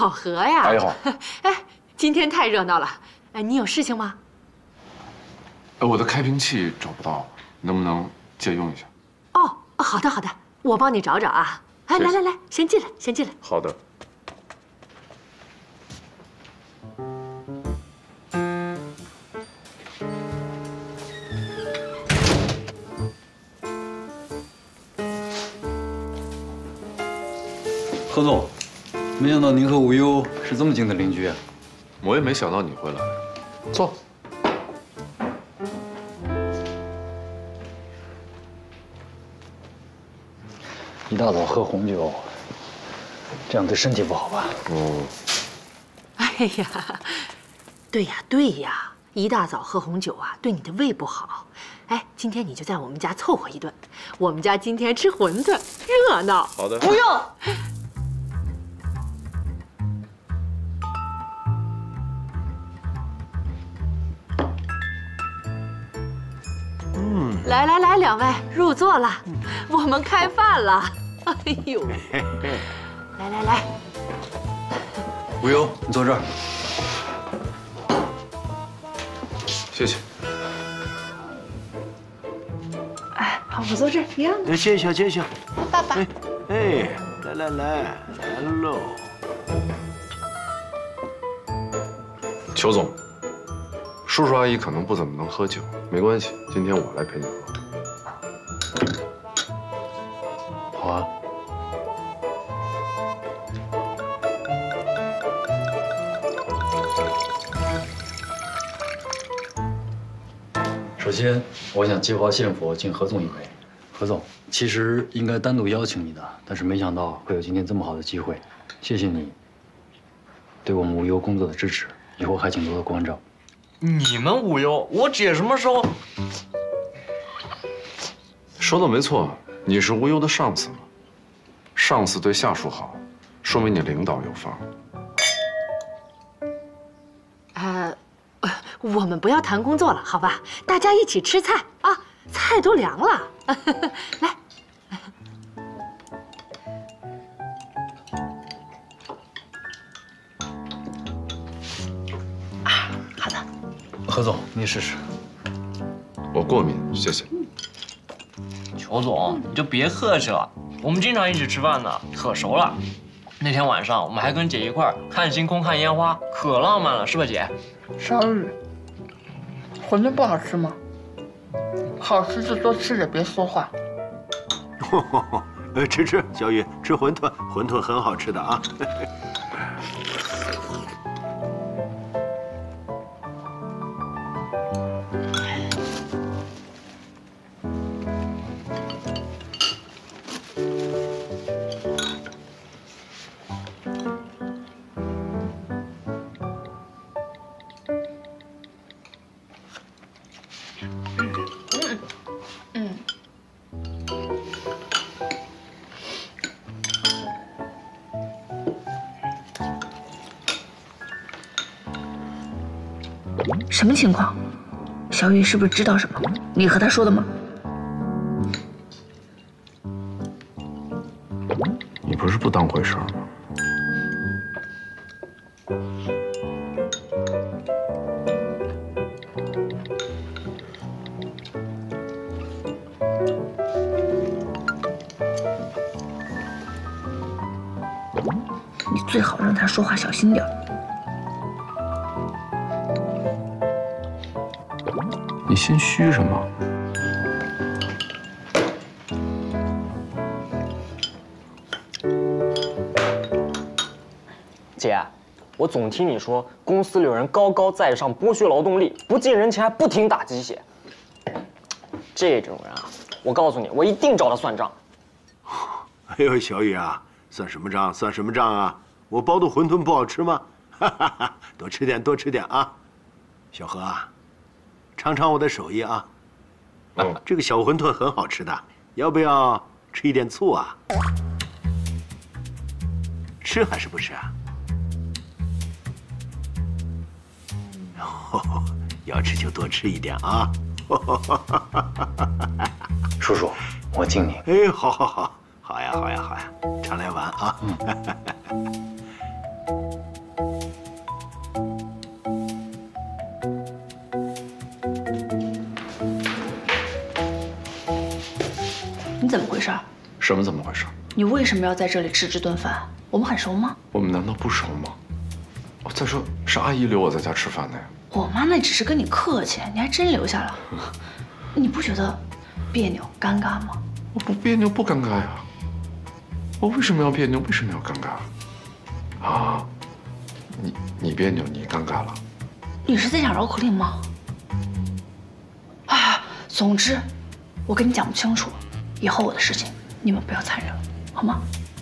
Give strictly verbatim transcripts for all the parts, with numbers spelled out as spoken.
巧合呀！ 大姨好。 哎，今天太热闹了。哎，你有事情吗？ 哎，我的开瓶器找不到，能不能借用一下？ 哦，好的好的，我帮你找找啊。哎，来来来，先进来，先进来。 好的。 何总，没想到您和无忧是这么近的邻居啊！ 我也没想到你会来。坐。 一大早喝红酒，这样对身体不好吧？ 哦。 哎呀，对呀对呀，一大早喝红酒啊，对你的胃不好。哎，今天你就在我们家凑合一顿，我们家今天吃馄饨，热闹。 好的。 不用。 嗯。 来来来，两位入座了，我们开饭了。哎呦，来来来， 无忧，你坐这儿。 谢谢。 哎，好，我坐这儿一样的。 谢谢谢谢。 爸爸。 哎哎，来来来来喽。 裘总，叔叔阿姨可能不怎么能喝酒，没关系，今天我来陪你喝。 好啊。首先，我想借花献佛，敬何总一杯。何总，其实应该单独邀请你的，但是没想到会有今天这么好的机会。谢谢你对我们无忧工作的支持，以后还请多多关照。 你们无忧，我姐什么时候？ 说的没错，你是无忧的上司嘛。上司对下属好，说明你领导有方。 呃，我们不要谈工作了，好吧？大家一起吃菜啊，菜都凉了。来，啊，好的。 何总，你试试。 我过敏，谢谢。 裘总，你就别客气了，我们经常一起吃饭呢，可熟了。那天晚上我们还跟姐一块儿看星空、看烟花，可浪漫了，是吧，姐？ 小雨，馄饨不好吃吗？好吃就多吃点，别说话。 呃，吃吃，小雨吃馄饨，馄饨很好吃的啊。 什么情况？小雨是不是知道什么？你和他说的吗？ 你不是不当回事吗？ 你最好让他说话小心点。 你心虚什么？ 姐，我总听你说公司里有人高高在上，剥削劳动力，不近人情，还不停打鸡血。这种人啊，我告诉你，我一定找他算账。 哎呦，小雨啊，算什么账？算什么账啊？我包的馄饨不好吃吗？哈哈哈，多吃点，多吃点啊！小何啊，尝尝我的手艺啊！哦，这个小馄饨很好吃的，要不要吃一点醋啊？吃还是不吃啊？哦，要吃就多吃一点啊！ 叔叔，我敬你。 哎，好好好，好呀好呀好呀，常来玩啊！嗯回事？ 什么怎么回事？ 你为什么要在这里吃这顿饭？我们很熟吗？ 我们难道不熟吗？哦，再说是阿姨留我在家吃饭的呀。 我妈那只是跟你客气，你还真留下了。你不觉得别扭、尴尬吗？ 我不别扭不尴尬呀。我为什么要别扭？为什么要尴尬？啊，你你别扭，你尴尬了。 你是在讲绕口令吗？哎，总之，我跟你讲不清楚，以后我的事情你们不要掺惹，好吗？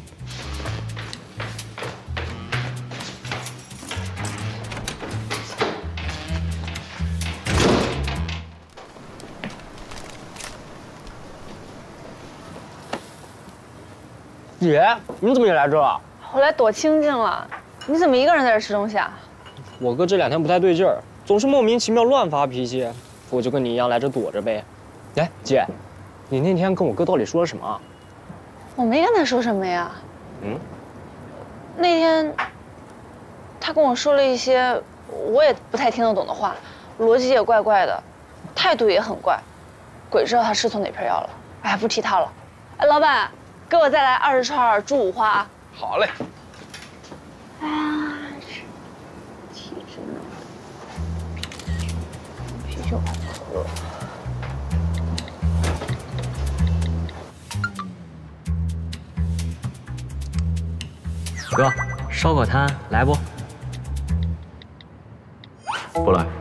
姐，你怎么也来这儿啊？ 我来躲清静了。你怎么一个人在这吃东西啊？ 我哥这两天不太对劲儿，总是莫名其妙乱发脾气，我就跟你一样来这躲着呗。哎，姐，你那天跟我哥到底说了什么啊？ 我没跟他说什么呀。 嗯。 那天，他跟我说了一些我也不太听得懂的话，逻辑也怪怪的，态度也很怪，鬼知道他吃错哪片药了。哎，不提他了。哎，老板。给我再来二十串猪五花。 好嘞。 哎呀，体质呢？啤酒还是可乐？ 哥，烧烤摊来不？ 不来。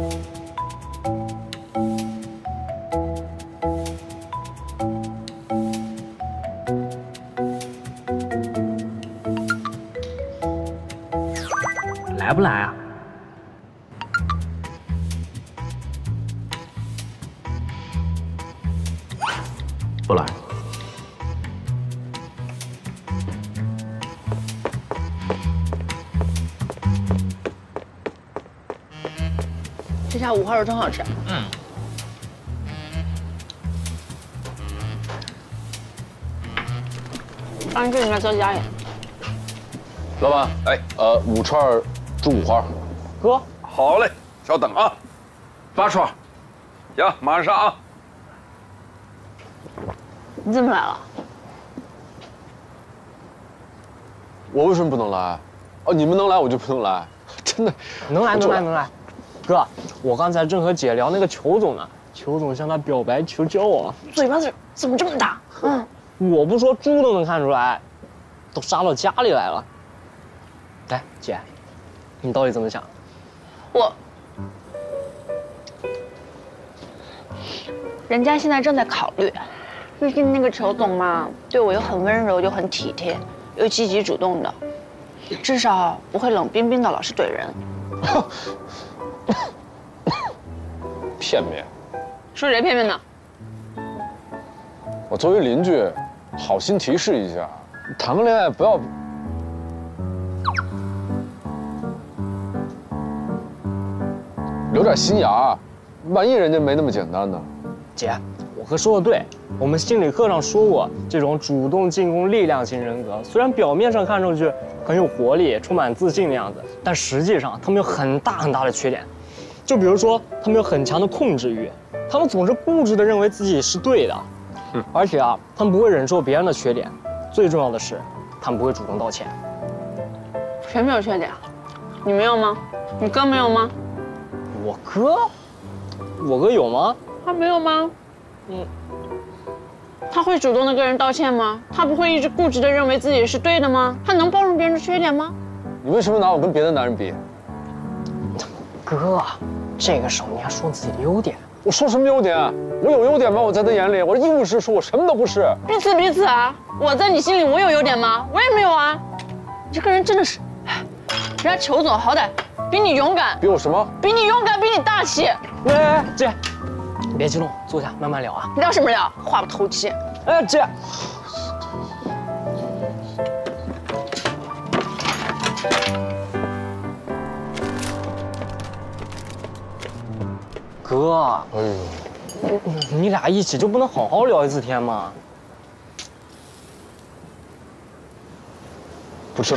来不来啊？ 不来。 这下五花肉真好吃。 嗯。 让这里面多加点。 老板，哎，呃，五串猪五花。 哥， 好嘞，稍等啊，八串，行，马上上啊。 你怎么来了？ 我为什么不能来？哦，你们能来我就不能来，真的。 能来能来能来。哥，我刚才正和姐聊那个裘总呢，裘总向他表白求交往。 嘴巴子怎么这么大？嗯， 我不说猪都能看出来，都杀到家里来了。哎，姐，你到底怎么想？ 我，人家现在正在考虑，毕竟那个裘总嘛，对我又很温柔，又很体贴，又积极主动的，至少不会冷冰冰的老是怼人。 片面。 说谁片面呢？ 我作为邻居，好心提示一下，谈个恋爱不要。留点心眼儿，万一人家没那么简单呢？ 姐，我哥说的对，我们心理课上说过，这种主动进攻力量型人格，虽然表面上看上去很有活力、充满自信的样子，但实际上他们有很大很大的缺点。就比如说，他们有很强的控制欲，他们总是固执地认为自己是对的，嗯、而且啊，他们不会忍受别人的缺点，最重要的是，他们不会主动道歉。 谁没有缺点啊？你没有吗？你哥没有吗？ 我哥，我哥有吗？ 他没有吗？嗯。他会主动的跟人道歉吗？他不会一直固执的认为自己是对的吗？他能包容别人的缺点吗？ 你为什么拿我跟别的男人比？ 哥，这个时候你还说自己的优点？ 我说什么优点？我有优点吗？我在他眼里，我一无是处，我什么都不是。 彼此彼此啊！我在你心里，我有优点吗？我也没有啊！你这个人真的是，人家裘总好歹比你勇敢， 比我什么？ 比你勇敢，比你大气。 来来来，姐，别激动，坐下慢慢聊啊。 聊什么聊？话不投机。 哎，姐。哥，哎呦，你俩一起就不能好好聊一次天吗？ 不吃了。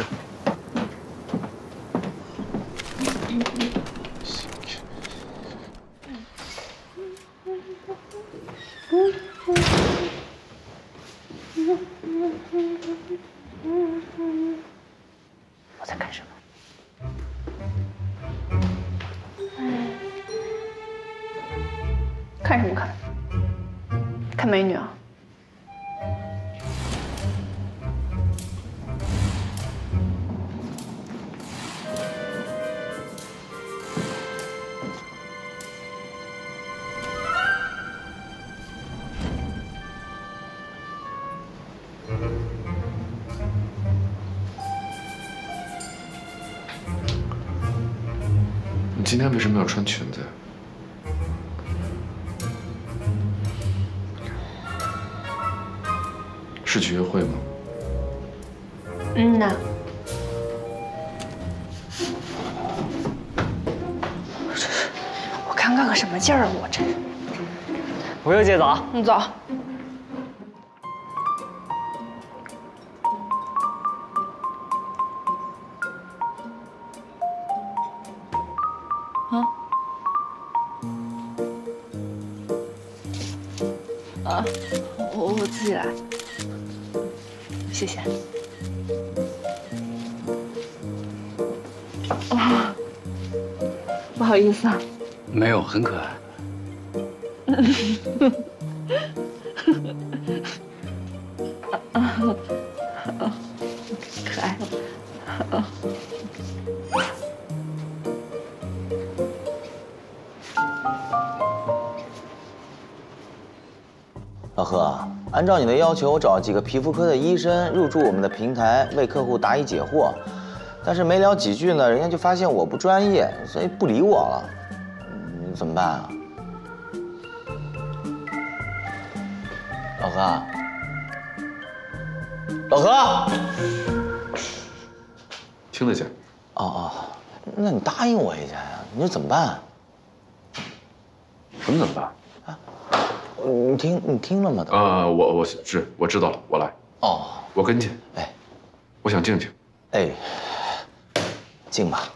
看什么看？看美女啊？ 你今天为什么要穿裙子呀？是去约会吗？ 嗯呐。我尴尬个什么劲儿啊！我这。 不用姐早。 你走。啊。啊，我我自己来。谢谢。哦，不好意思啊。 没有，很可爱。 可爱。 老何，按照你的要求，我找几个皮肤科的医生入驻我们的平台，为客户答疑解惑。但是没聊几句呢，人家就发现我不专业，所以不理我了。嗯，怎么办啊？老何，老何， 听得见。 哦哦，那你答应我一下呀？你说怎么办？ 什么怎么办？ 你听，你听了吗？ 啊，我我是我知道了，我来。 哦， 我跟进。 哎， 我想静静。 哎，静吧。